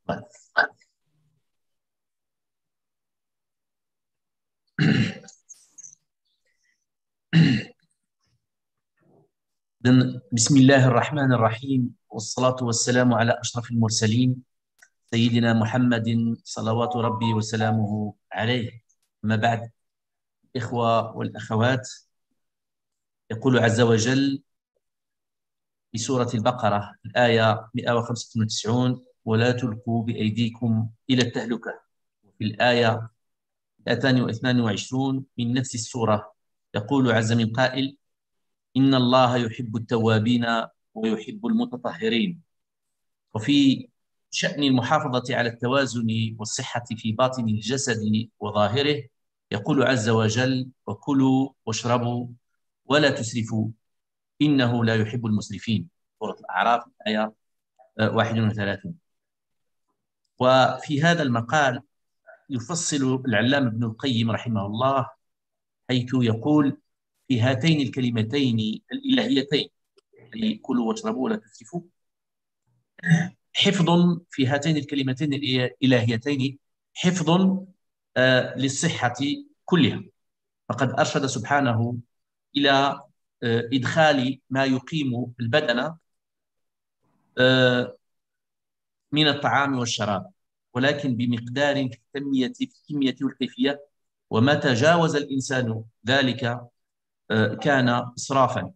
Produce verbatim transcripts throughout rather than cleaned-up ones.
طيب. بسم الله الرحمن الرحيم، والصلاة والسلام على أشرف المرسلين سيدنا محمد صلوات ربي وسلامه عليه. أما بعد، الإخوة والأخوات، يقول عز وجل في سورة البقرة الآية مئة وخمسة وتسعين: ولا تلقوا بأيديكم إلى التهلكة. وفي الآية مئتين واثنين وعشرين من نفس السورة يقول عز من قائل: إن الله يحب التوابين ويحب المتطهرين. وفي شأن المحافظة على التوازن والصحة في باطن الجسد وظاهره يقول عز وجل: وكلوا واشربوا ولا تسرفوا إنه لا يحب المسرفين. سورة الأعراف آية واحد وثلاثين. وفي هذا المقال يفصل العلامة ابن القيم رحمه الله، حيث يقول في هاتين الكلمتين الإلهيتين، يعني كلوا واشربوا ولا تسرفوا، حفظ في هاتين الكلمتين الإلهيتين حفظ آه للصحة كلها. فقد أرشد سبحانه إلى آه إدخال ما يقيم البدن آه من الطعام والشراب، ولكن بمقدار في الكمية في الكمية والكيفية، وما تجاوز الإنسان ذلك آه كان إسرافا.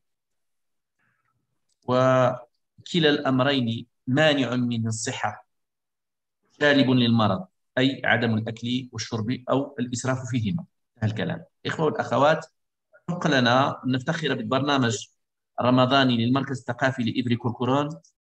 وكلا الأمرين مانع من الصحة، جالب للمرض، أي عدم الأكل والشرب أو الإسراف فيهما. هذا الكلام. إخوة والأخوات، حق لنا أن نفتخر بالبرنامج الرمضاني للمركز الثقافي لإبري كوركورون،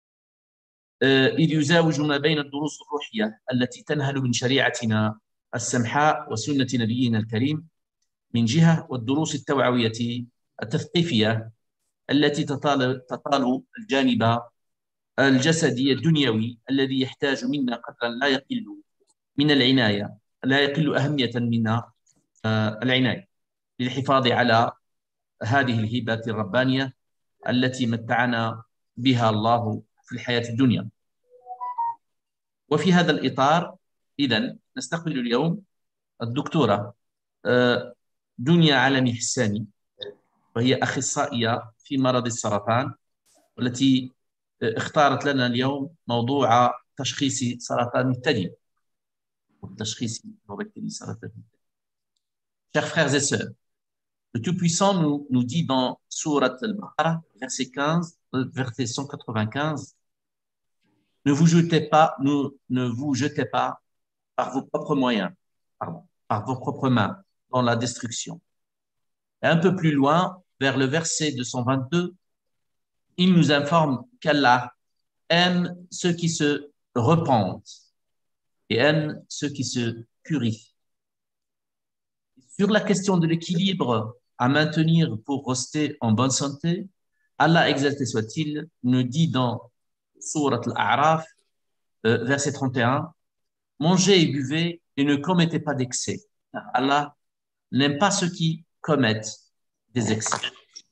إذ يزاوج ما بين الدروس الروحية التي تنهل من شريعتنا السمحاء وسنة نبينا الكريم من جهة، والدروس التوعوية التثقيفية التي تطال, تطال الجانب الجسدي الدنيوي الذي يحتاج منا قدرا لا يقل من العناية، لا يقل أهمية من العناية للحفاظ على هذه الهبة الربانية التي متعنا بها الله في الحياة الدنيا. وفي هذا الإطار إذن نستقبل اليوم الدكتورة دنيا علمي حساني، وهي أخصائية في مرض السرطان، والتي اختارت لنا اليوم موضوع تشخيص سرطان الثدي والتشخيص مبكر سرطان الثدي. Chers frères et sœurs, le Tout-Puissant nous, nous dit dans Surat al-Baqarah, verset quinze, verset cent quatre-vingt-quinze, ne vous jetez pas, ne, ne vous jetez pas par vos propres moyens, pardon, par vos propres mains dans la destruction. Et un peu plus loin, vers le verset deux cent vingt-deux, il nous informe qu'Allah aime ceux qui se repentent et aime ceux qui se purifient. Sur la question de l'équilibre à maintenir pour rester en bonne santé, Allah exalté soit-il nous dit dans Surat al-A'raf, euh, verset trente et un, mangez et buvez et ne commettez pas d'excès. Allah n'aime pas ceux qui commettent des excès.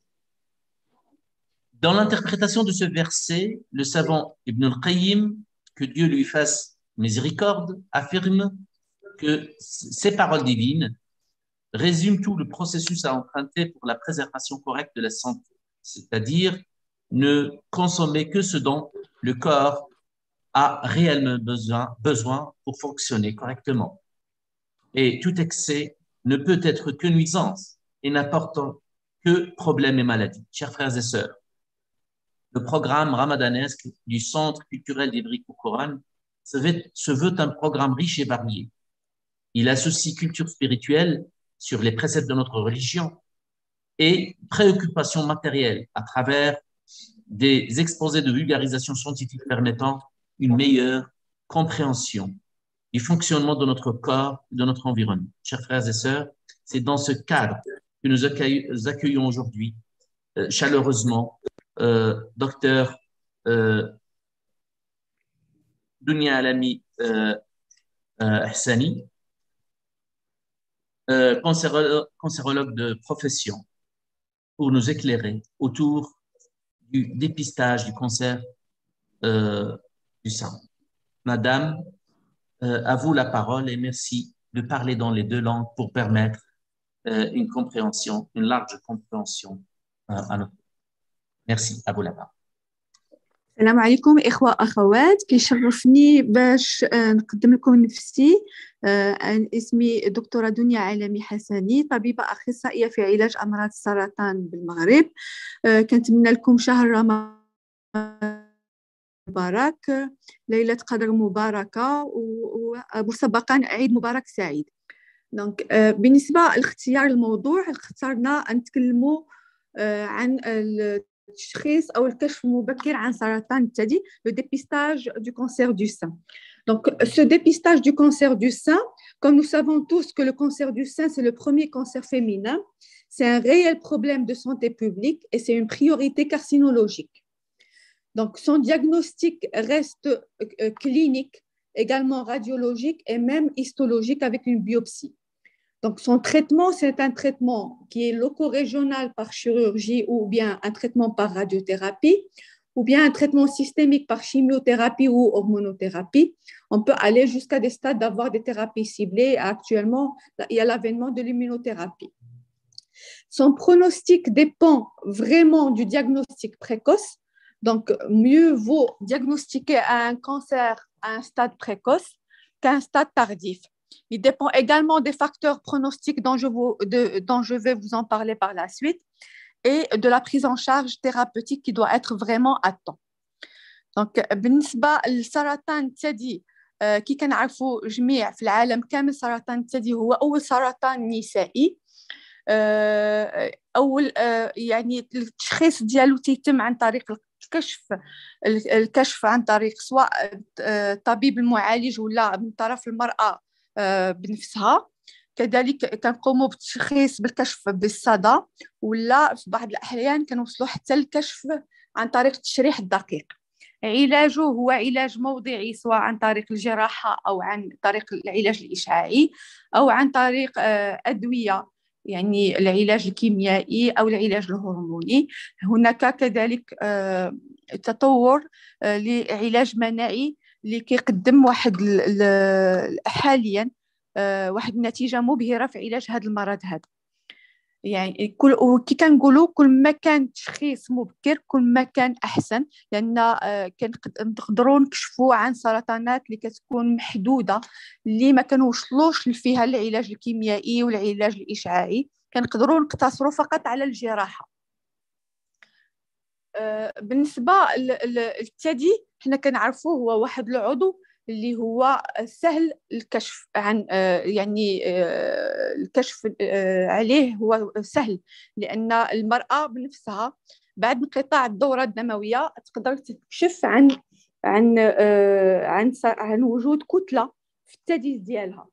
Dans l'interprétation de ce verset, le savant Ibn al-Qayyim, que Dieu lui fasse miséricorde, affirme que ces paroles divines résument tout le processus à emprunter pour la préservation correcte de la santé, c'est-à-dire ne consommer que ce dont le corps a réellement besoin, besoin pour fonctionner correctement. Et tout excès ne peut être que nuisance et n'apporte que problèmes et maladies. Chers frères et sœurs, le programme ramadanesque du Centre culturel d'Ivry Courcouronnes se veut, se veut un programme riche et varié. Il associe culture spirituelle sur les préceptes de notre religion et préoccupations matérielles à travers des exposés de vulgarisation scientifique permettant une meilleure compréhension du fonctionnement de notre corps et de notre environnement. Chers frères et sœurs, c'est dans ce cadre que nous accueillons aujourd'hui euh, chaleureusement euh, docteur euh, Dunia Alami euh, euh, Hassani, euh, cancérologue, cancérologue de profession, pour nous éclairer autour du dépistage du cancer euh, du sein. Madame, euh, à vous la parole et merci de parler dans les deux langues pour permettre euh, une compréhension, une large compréhension euh, à notre. Merci, à vous la parole. السلام عليكم إخوة أخوات، كيشرفني باش نقدم لكم نفسي. اسمي دكتورة دنيا عالمي حسني، طبيبة أخصائية في علاج أمراض السرطان بالمغرب. كنتمنى لكم شهر رمضان مبارك، ليلة قدر مباركة، ومسبقا عيد مبارك سعيد. دونك بالنسبة لاختيار الموضوع، اخترنا أن نتكلموا عن التشخيص أو الكشف المبكر عن سرطان الثدي، le dépistage du cancer du sein. Donc, ce dépistage du cancer du sein, comme nous savons tous que le cancer du sein, c'est le premier cancer féminin, c'est un réel problème de santé publique et c'est une priorité carcinologique. Donc, son diagnostic reste euh, clinique, également radiologique et même histologique avec une biopsie. Donc, son traitement, c'est un traitement qui est loco-régional par chirurgie ou bien un traitement par radiothérapie ou bien un traitement systémique par chimiothérapie ou hormonothérapie. On peut aller jusqu'à des stades d'avoir des thérapies ciblées. Actuellement, il y a l'avènement de l'immunothérapie. Son pronostic dépend vraiment du diagnostic précoce. Donc, mieux vaut diagnostiquer un cancer à un stade précoce qu'à un stade tardif. Il dépend également des facteurs pronostiques dont je, vous, de, dont je vais vous en parler par la suite et de la prise en charge thérapeutique qui doit être vraiment à temps. Donc, بالنسبة لسرطان الثدي كي كنعرفوا جميع في العالم كامل، سرطان الثدي هو أول سرطان نسائي. أول يعني التشخيص ديالو تيتم عن طريق الكشف الكشف عن طريق سواء الطبيب المعالج ولا من طرف المرأة بنفسها. كذلك كنقوموا بالتشخيص بالكشف بالصدى، ولا في بعض الأحيان كنوصلوا حتى الكشف عن طريق التشريح الدقيق. علاجه هو علاج موضعي سواء عن طريق الجراحة أو عن طريق العلاج الإشعاعي أو عن طريق أدوية، يعني العلاج الكيميائي أو العلاج الهرموني. هناك كذلك تطور لعلاج مناعي اللي كيقدم واحد حاليا واحد النتيجة مبهرة في علاج هذا المرض هذا. يعني كل وكي كنقولوا كل ما كان التشخيص مبكر كل ما كان احسن، لان كنقدروا نكشفوا عن سرطانات اللي كتكون محدوده اللي ما كنوصلوش فيها العلاج الكيميائي والعلاج الاشعاعي، كنقدروا نقتصروا فقط على الجراحه. بالنسبه للثدي حنا كنعرفوه هو واحد العضو اللي هو سهل الكشف عن يعني الكشف عليه هو سهل، لأن المرأة بنفسها بعد انقطاع الدورة الدموية تقدر تكشف عن عن عن عن وجود كتلة في الثدي ديالها.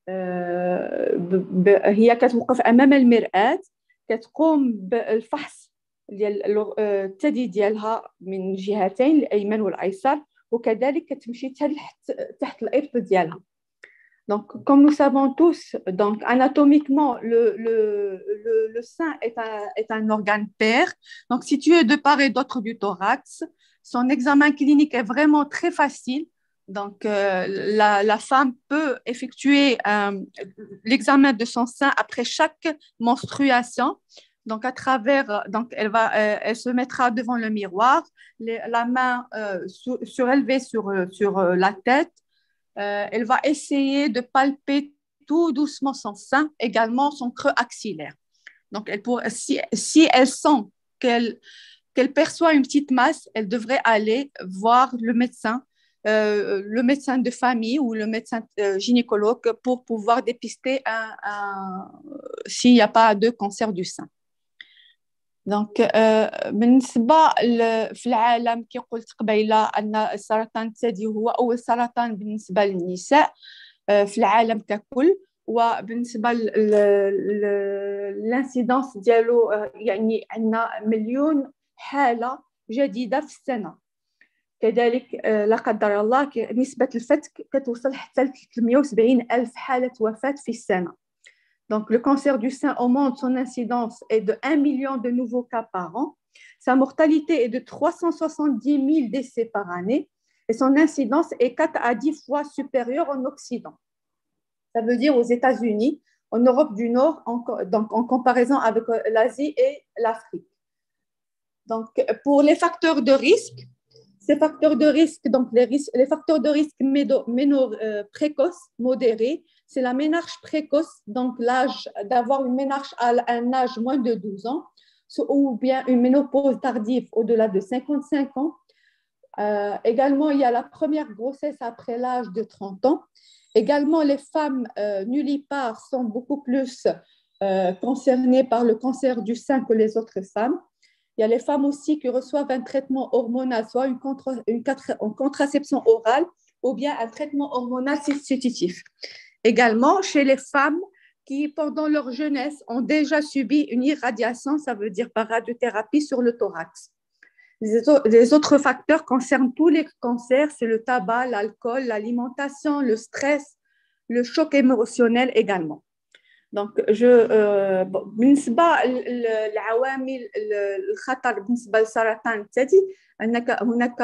هي كتوقف أمام المرآة، كتقوم بالفحص ديال الثدي ديالها من جهتين الأيمن والأيسر، وكذلك كتمشي تحت تحت الإبط ديالها. Donc, comme nous savons tous, donc anatomiquement, le, le, le, le sein est un, est un organe pair, donc situé de part et d'autre du thorax. Son examen clinique est vraiment très facile. Donc, euh, la, la femme peut effectuer euh, l'examen de son sein après chaque menstruation. Donc, à travers, donc elle, va, euh, elle se mettra devant le miroir, les, la main euh, sur, surélevée sur, sur euh, la tête. Euh, elle va essayer de palper tout doucement son sein, également son creux axillaire. Donc, elle pour, si, si elle sent qu'elle, qu'elle perçoit une petite masse, elle devrait aller voir le médecin, euh, le médecin de famille ou le médecin euh, gynécologue pour pouvoir dépister un, un, s'il n'y a pas de cancer du sein. دونك بالنسبه في العالم كي قلت قبيله ان سرطان الثدي هو اول سرطان بالنسبه للنساء في العالم ككل، وبالنسبه للانسيدونس ديالو يعني عندنا مليون حاله جديده في السنه. كذلك لا قدر الله نسبه الفتك كتوصل حتى ل ثلاثمائة وسبعين ألف حاله وفاه في السنه. Donc, le cancer du sein au monde, son incidence est de un million de nouveaux cas par an. Sa mortalité est de trois cent soixante-dix mille décès par année. et son incidence est quatre à dix fois supérieure en Occident. Ça veut dire aux États-Unis, en Europe du Nord, en, donc en comparaison avec l'Asie et l'Afrique. Donc, pour les facteurs de risque, ces facteurs de risque, donc les, risques, les facteurs de risque médo, méno, euh, précoces, modérés, c'est la ménarche précoce, donc l'âge d'avoir une ménarche à un âge moins de douze ans, ou bien une ménopause tardive au-delà de cinquante-cinq ans. Euh, également, il y a la première grossesse après l'âge de trente ans. Également, les femmes euh, nullipares sont beaucoup plus euh, concernées par le cancer du sein que les autres femmes. Il y a les femmes aussi qui reçoivent un traitement hormonal, soit une, contra, une, une contraception orale ou bien un traitement hormonal substitutif. Également, chez les femmes qui, pendant leur jeunesse, ont déjà subi une irradiation, ça veut dire par radiothérapie sur le thorax. Les autres facteurs concernent tous les cancers, c'est le tabac, l'alcool, l'alimentation, le stress, le choc émotionnel également. Donc, je, بالنسبة للعوامل الخطر بالنسبة لسرطان الثدي أنك هناك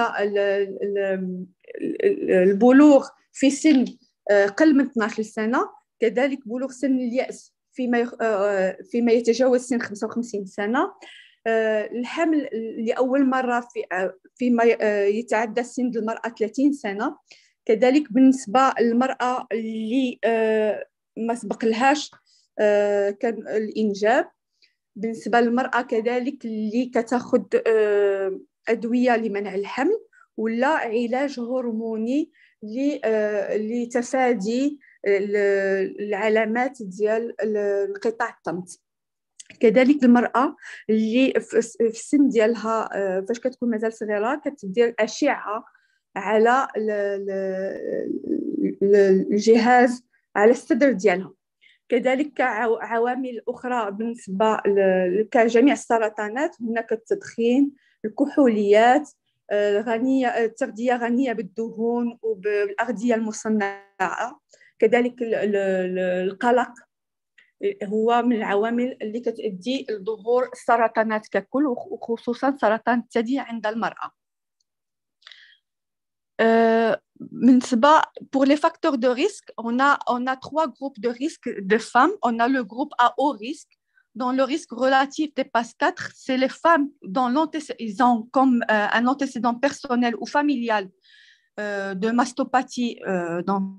البلوغ في سن قل من اثناش سنة، كذلك بلوغ سن اليأس فيما فيما يتجاوز سن خمسة وخمسين سنة، الحمل لأول مرة في فيما يتعدى سن المرأة ثلاثين سنة، كذلك بالنسبة للمرأة اللي ما سبق لهاش كان الإنجاب، بالنسبة للمرأة كذلك اللي كتاخد أدوية لمنع الحمل ولا علاج هرموني لتفادي العلامات ديال انقطاع الطمث. كذلك المرأة اللي في السن ديالها فاش كتكون مازال صغيرة كتدير أشعة على الجهاز على الصدر ديالها. كذلك عوامل أخرى بالنسبة لجميع السرطانات، هناك التدخين، الكحوليات، غنية التغذية غنية بالدهون وبالأغذية المصنعة، كذلك القلق هو من العوامل اللي كتؤدي لظهور السرطانات ككل وخصوصا سرطان الثدي عند المرأة. Euh, pour les facteurs de risque, on a, on a trois groupes de risque de femmes. On a le groupe à haut risque, dont le risque relatif dépasse quatre. C'est les femmes dont ils ont comme euh, un antécédent personnel ou familial euh, de mastopathie euh, dans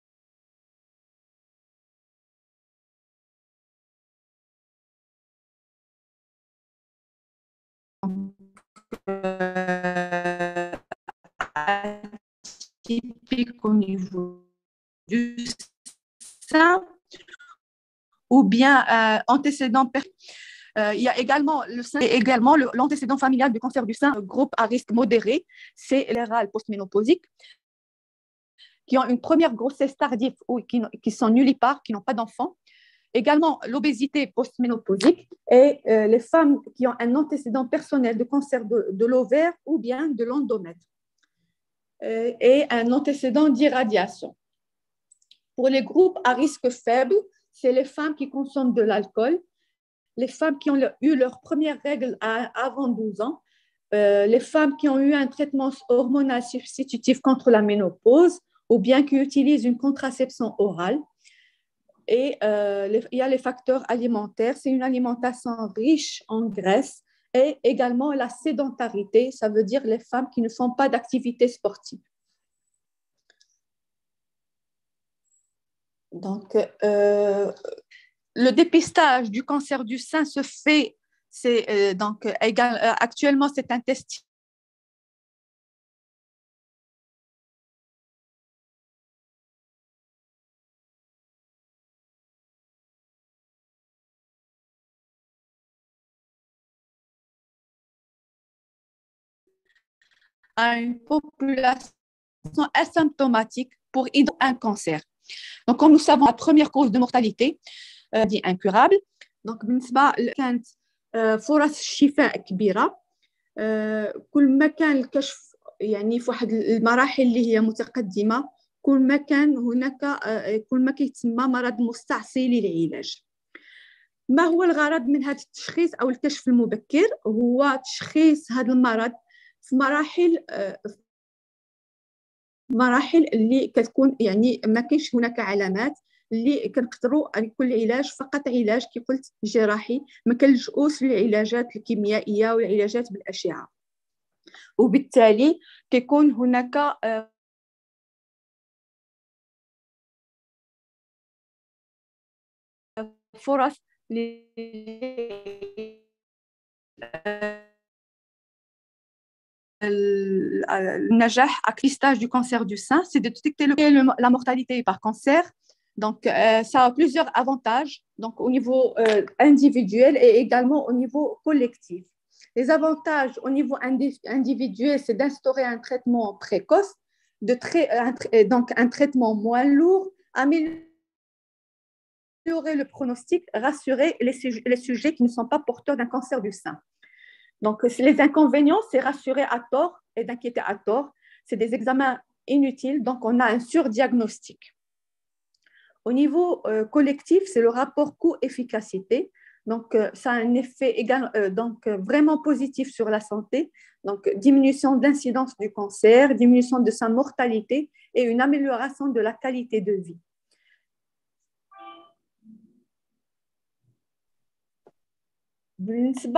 typique au niveau du sein ou bien euh, antécédent euh, il y a également le sein et également le, l'antécédent familial du cancer du sein, groupe à risque modéré, c'est les râles postménopausiques qui ont une première grossesse tardive ou qui, qui sont nullipares, qui n'ont pas d'enfants. Également l'obésité postménopausique et euh, les femmes qui ont un antécédent personnel de cancer de, de l'ovaire ou bien de l'endomètre euh, et un antécédent d'irradiation. Pour les groupes à risque faible, c'est les femmes qui consomment de l'alcool, les femmes qui ont eu leur première règle à, avant douze ans, euh, les femmes qui ont eu un traitement hormonal substitutif contre la ménopause ou bien qui utilisent une contraception orale. Et euh, les, il y a les facteurs alimentaires, c'est une alimentation riche en graisse et également la sédentarité, ça veut dire les femmes qui ne font pas d'activité sportive. Donc, euh, le dépistage du cancer du sein se fait, c'est, euh, donc, égal, euh, actuellement c'est un test à une population asymptomatique pour identifier un cancer. Donc, comme nous savons, la première cause de mortalité euh, dit incurable. Donc, بالنسبة كانت فرص الشفاء كبيرة. كل ما كان الكشف يعني في واحد المراحل اللي هي متقدمة، كل ما كان هناك كل ما كيتسمى مرض مستعصي للعلاج. ما هو الغرض من هذا التشخيص أو الكشف المبكر؟ هو تشخيص هذا المرض في مراحل مراحل اللي كتكون يعني ما كاينش هناك علامات اللي كنقدروا يكون العلاج فقط علاج كي قلت جراحي، ما كنلجؤوش للعلاجات الكيميائيه والعلاجات بالاشعه. وبالتالي كيكون هناك فرص النجاح à cristage du cancer du sein, c'est de détecter le, le, la mortalité par cancer. Donc, euh, ça a plusieurs avantages, donc au niveau euh, individuel et également au niveau collectif. Les avantages au niveau individuel, c'est d'instaurer un traitement précoce, de tra- un, donc un traitement moins lourd, améliorer le pronostic, rassurer les, suj- les sujets qui ne sont pas porteurs d'un cancer du sein. Donc, les inconvénients, c'est rassurer à tort et d'inquiéter à tort. C'est des examens inutiles, donc on a un surdiagnostic. Au niveau euh, collectif, c'est le rapport coût-efficacité. Donc, euh, ça a un effet égal, euh, donc, euh, vraiment positif sur la santé. Donc, diminution d'incidence du cancer, diminution de sa mortalité et une amélioration de la qualité de vie. بالنسبه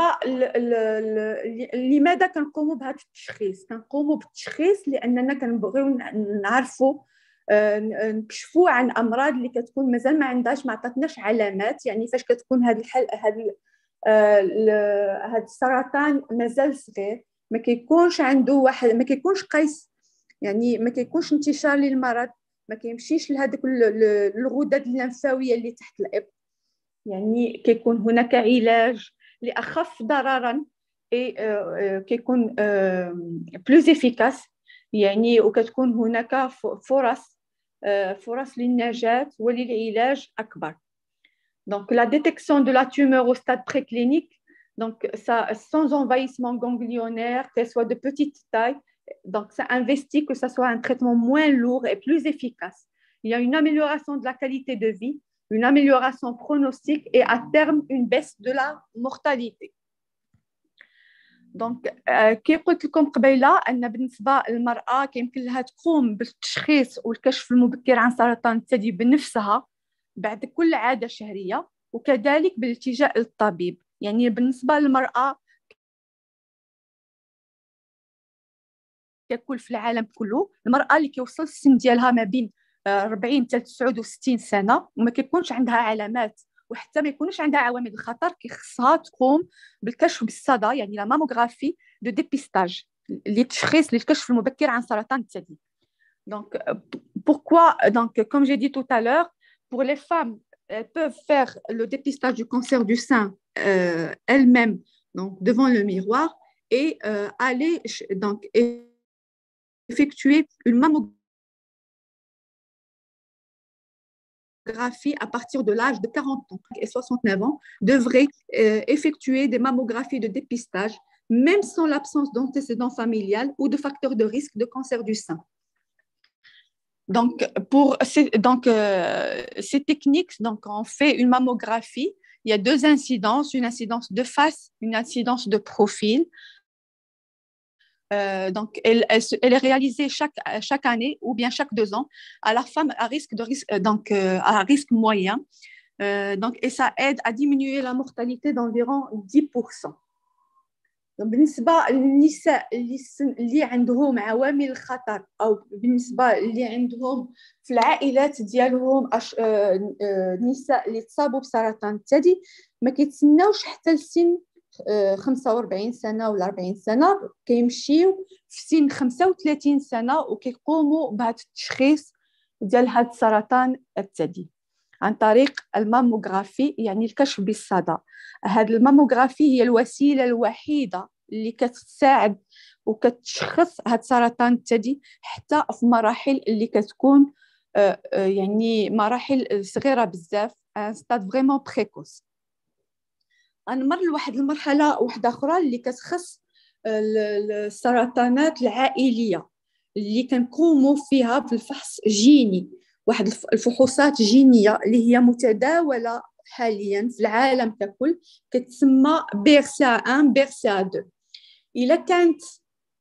لماذا كنقوموا بهذا التشخيص؟ كنقوموا بالتشخيص لاننا كنبغيو نعرفوا نكشفوا عن امراض اللي كتكون مازال ما عندهاش ما عطاتناش علامات. يعني فاش كتكون هذا الحل هذا هذا السرطان مازال صغير، ما كيكونش عنده واحد، ما كيكونش قيس، يعني ما كيكونش انتشار للمرض، ما كيمشيش لهذوك الغدد اللمفاويه اللي تحت الابط، يعني كيكون هناك علاج لأخف ضررا كيكون بلوز افيكاس، يعني وكتكون هناك فرص فرص للنجاة وللعلاج أكبر. Donc la détection de la tumeur au stade préclinique, donc ça sans envahissement ganglionnaire, qu'elle soit de petite taille, donc ça investit que ça soit un traitement moins lourd et plus efficace. Il y a une amélioration de la qualité de vie, une amélioration pronostique et à terme une baisse de la mortalité. دونك كي قلت لكم قبيله ان بالنسبه للمراه كيمكن لها تقوم بالتشخيص والكشف المبكر عن سرطان الثدي بنفسها بعد كل عاده شهريه، وكذلك بالالتجاء للطبيب. يعني بالنسبه للمراه ككل في العالم كله، المراه اللي كيوصل السن ديالها ما بين أربعين حتى تسعة وستين سنه وما كيكونش عندها علامات وحتى ما يكونش عندها عوامل الخطر، كيخصها تقوم بالكشف بالصدى، يعني لا ماموغرافي دو ديبيستاج، اللي تشخيص للكشف المبكر عن سرطان الثدي. Donc pourquoi, donc comme j'ai dit tout à l'heure, pour les femmes, elles peuvent faire le dépistage du cancer du sein euh, elles-mêmes, donc devant le miroir, et euh, aller donc effectuer une mammographie à partir de l'âge de quarante ans et soixante-neuf ans, devraient euh, effectuer des mammographies de dépistage, même sans l'absence d'antécédents familial ou de facteurs de risque de cancer du sein. Donc, pour ces, donc, euh, ces techniques, donc, on fait une mammographie. Il y a deux incidences, une incidence de face, une incidence de profil. Euh, donc, elle, elle, elle est réalisée chaque, chaque année ou bien chaque deux ans à la femme à risque, de risque, donc, euh, à risque moyen. Euh, donc, et ça aide à diminuer la mortalité d'environ dix pour cent. بالنسبة للنساء اللي, اللي عندهم عوامل الخطر أو بالنسبة اللي عندهم في العائلات ديالهم أش... آه... آه... نساء اللي تصابوا بسرطان الثدي، ما كيتسناوش حتى لسن خمسة وأربعين سنة ولا أربعين سنة، كيمشيو في سن خمسة وثلاثين سنة وكيقوموا بهذا التشخيص ديال هذا السرطان الثدي عن طريق الماموغرافي، يعني الكشف بالصدى. هذه الماموغرافي هي الوسيلة الوحيدة اللي كتساعد وكتشخص هذا سرطان الثدي حتى في مراحل اللي كتكون يعني مراحل صغيرة بزاف، ان ستاد فريمون بريكوس. غنمر لواحد المرحلة واحدة أخرى اللي كتخص السرطانات العائلية اللي كنقوموا فيها بالفحص جيني، واحد الفحوصات جينية اللي هي متداولة حاليا في العالم ككل، كتسمى بي ار سي واحد بي ار سي واحد. إلا كانت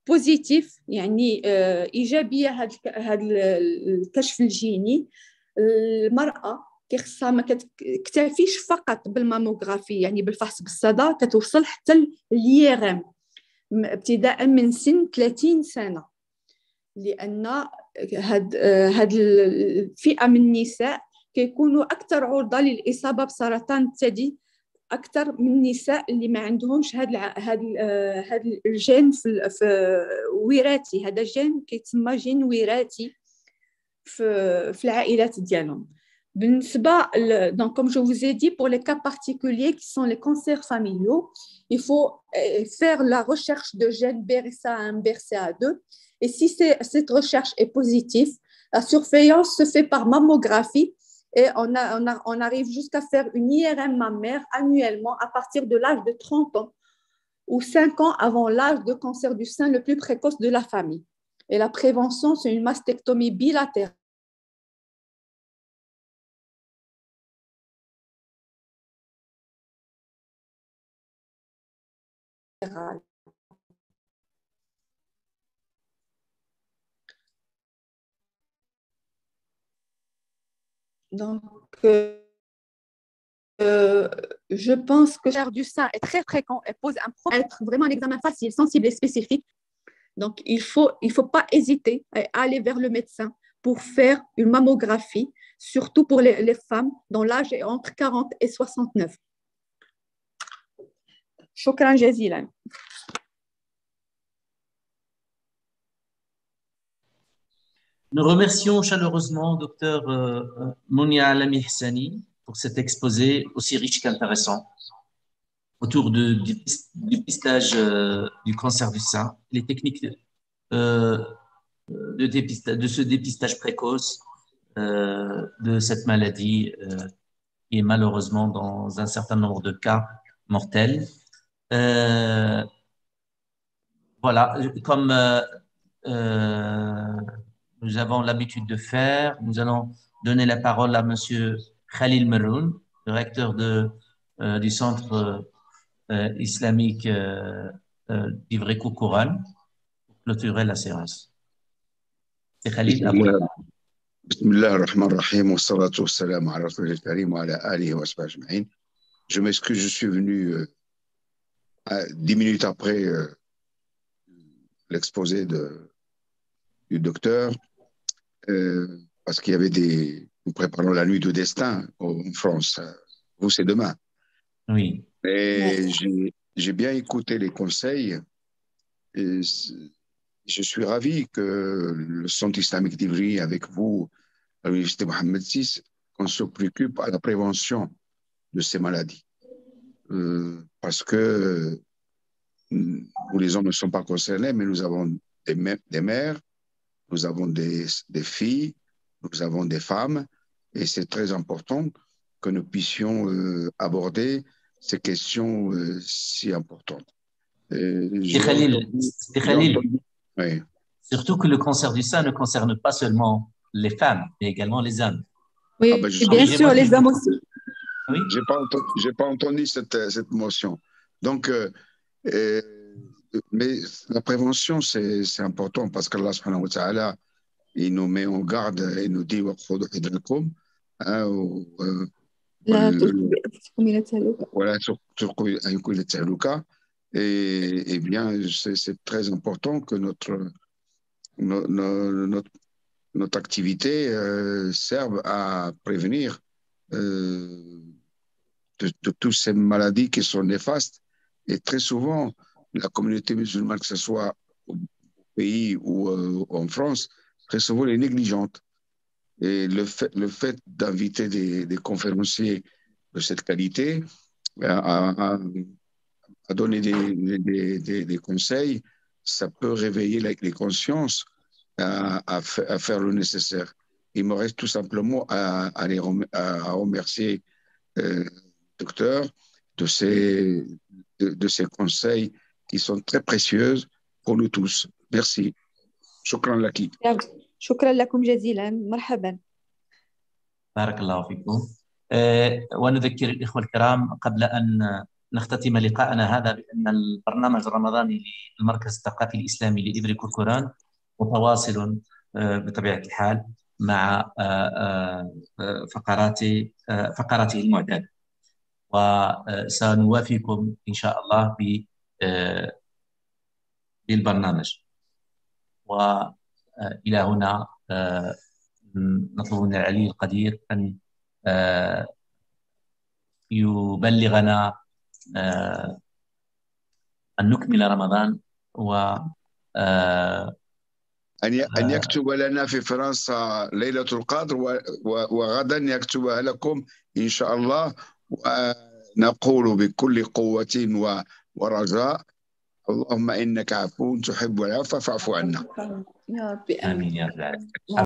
بوزيتيف، يعني إيجابية. هذا هذا الكشف الجيني، المرأة كيخصها ما كتكتفيش فقط بالماموغرافي، يعني بالفحص بالصدى، كتوصل حتى للييرام ابتداء من سن ثلاثين سنة، لأن هاد هاد الفئة من النساء كيكونوا أكثر عرضة للإصابة بسرطان الثدي أكثر من النساء اللي ما عندهمش هاد هاد هاد الجين في في وراثي. هذا جين كيتسمى جين وراثي في في العائلات ديالهم. بالنسبة donc comme je vous ai dit, pour les cas particuliers qui sont les cancers familiaux, il faut faire la recherche de gènes B R C A un, B R C A deux, et si cette recherche est positive, la surveillance se fait par mammographie et on, a, on, a, on arrive jusqu'à faire une I R M mammaire annuellement à partir de l'âge de trente ans ou cinq ans avant l'âge de cancer du sein le plus précoce de la famille. Et la prévention, c'est une mastectomie bilatérale. Donc, euh, euh, je pense que le cancer du sein est très fréquent et pose un problème, être vraiment un examen facile, sensible et spécifique. Donc, il ne faut, il faut pas hésiter à aller vers le médecin pour faire une mammographie, surtout pour les, les femmes dont l'âge est entre quarante et soixante-neuf. شكرا جزيلا. Nous remercions chaleureusement Dr Mounia Alami Hassani pour cet exposé aussi riche qu'intéressant autour de, du, du pistage euh, du cancer du sein, les techniques euh, de, dépistage, de ce dépistage précoce euh, de cette maladie euh, qui est malheureusement dans un certain nombre de cas mortels. Euh, voilà, comme euh, euh, nous avons l'habitude de faire, nous allons donner la parole à Monsieur Khalil Meroun, directeur de, euh, du centre euh, islamique euh, euh, d'Ivry-Couronne, pour clôturer la séance. C'est Khalil, à vous. بسم الله الرحمن الرحيم والصلاة والسلام على رسول الله الكريم وعلى آله وصحبه أجمعين. Je m'excuse, je suis venu euh, dix minutes après euh, l'exposé de, du docteur euh, parce qu'il y avait des... Nous préparons la nuit de destin en France. Vous, c'est demain. Oui. Et j'ai, j'ai bien écouté les conseils. Et je suis ravi que le Centre islamique d'Ivry, avec vous, à l'Université Mohammed six, qu'on se préoccupe à la prévention de ces maladies. Euh, parce que nous, les hommes, ne sommes pas concernés, mais nous avons des, mè- des mères, nous avons des, des filles, nous avons des femmes, et c'est très important que nous puissions euh, aborder ces questions euh, si importantes. Euh, C'est j'ai Khalil, entendu- c'est j'ai Khalil. entendu- oui. Surtout que le cancer du sein ne concerne pas seulement les femmes, mais également les hommes. Oui, Ah ben, je et bien Corrigez-moi sûr, si les je me hommes trompe. aussi. Oui. J'ai pas entendu, j'ai pas entendu cette, cette motion. Donc, euh, euh, mais la prévention, c'est, c'est important parce qu'Allah subhanahu wa ta'ala, il nous met en garde et nous dit, وَخُذُوا حِذْرَكُمْ, hein, ou, euh, لا le- تلقوا بأنفسكم إلى التهلكة. voilà, sur- sur- un coup, le tahluka. Et, et bien, c'est, c'est très important que notre, no- no- notre, notre activité euh, serve à prévenir euh, de, de toutes ces maladies qui sont néfastes. Et très souvent, la communauté musulmane, que ce soit au pays ou euh, en France, très souvent elle est négligente. Et le fait, le fait d'inviter des, des conférenciers de cette qualité à, à- à donner des, des- des- des conseils, ça peut réveiller les, les consciences à, à fa- à faire le nécessaire. Il me reste tout simplement à, à, les rem- à remercier euh, docteur de ces, de, de ces conseils qui sont très précieux pour nous tous. Merci. Shukran laki. شكرا لكم جزيلا. مرحبا. بارك الله فيكم. آه، ونذكر الإخوة الكرام قبل أن نختتم لقاءنا هذا بأن البرنامج الرمضاني للمركز الثقافي الإسلامي لإبري كركوران متواصل بطبيعة الحال مع فقرات فقراته المعتادة، وسنوافيكم إن شاء الله بالبرنامج. وإلى هنا نطلب من العلي القدير أن يبلغنا أن نكمل رمضان، و أن يكتب لنا في فرنسا ليلة القدر، وغدا يكتبها لكم إن شاء الله. ونقول بكل قوة ورجاء: اللهم إنك عفو تحب العفو فاعف عنا. يا رب آمين يا رب العالمين.